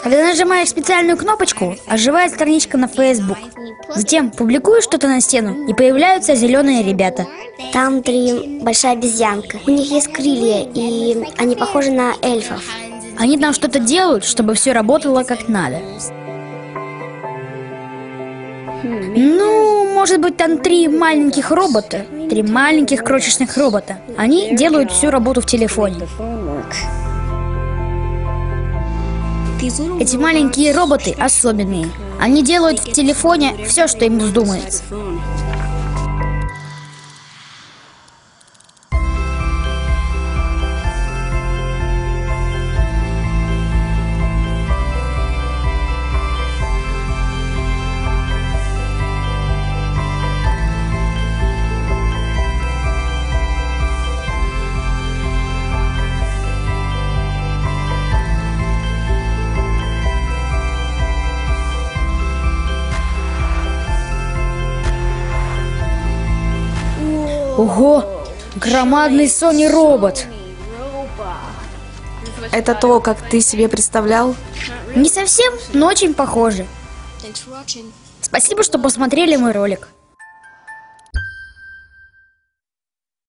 Когда нажимаешь специальную кнопочку, оживает страничка на Facebook. Затем публикуешь что-то на стену, и появляются зеленые ребята. Там 3 большая обезьянка. У них есть крылья, и они похожи на эльфов. Они там что-то делают, чтобы все работало как надо. Ну, может быть, там 3 маленьких робота, 3 маленьких крошечных робота. Они делают всю работу в телефоне. Эти маленькие роботы особенные. Они делают в телефоне все, что им вздумается. Ого! Громадный Sony робот! Это то, как ты себе представлял? Не совсем, но очень похоже. Спасибо, что посмотрели мой ролик.